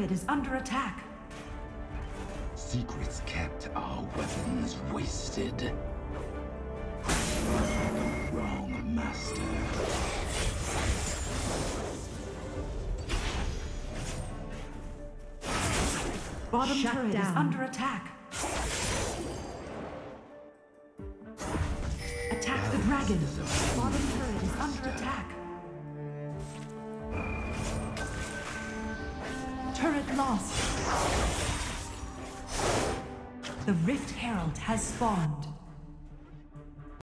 turret is under attack. Secrets kept, our weapons wasted. Wrong master. Bottom turret is under attack. Attack the dragon. Bottom turret is under attack. Turret lost. The Rift Herald has spawned.